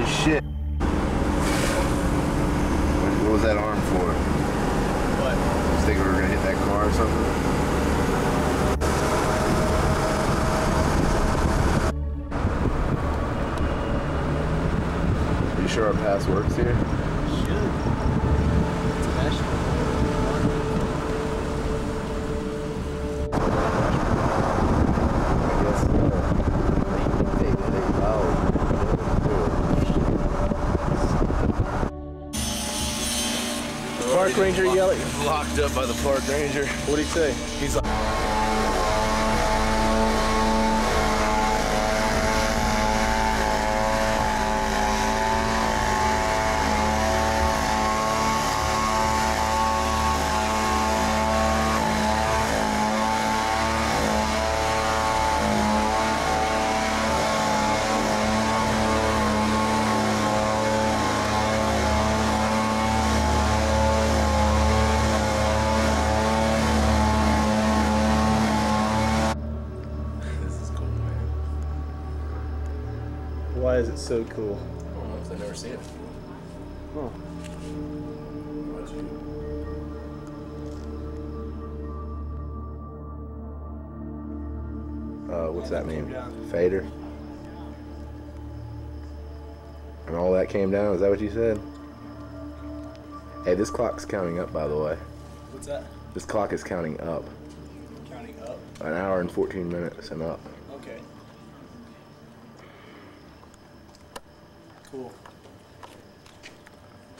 Holy shit. What was that arm for? What? You think we were gonna hit that car or something? Are you sure our pass works here? Should. It's a national. I guess Park ranger yell at you. Locked up by the park ranger. What'd he say? He's like, Why is it so cool? I don't know, 'cause I've never seen it before. Huh. What's that mean? Fader? And all that came down? Is that what you said? Hey, this clock's counting up, by the way. What's that? This clock is counting up. Counting up? An hour and 14 minutes and up. Okay. Cool.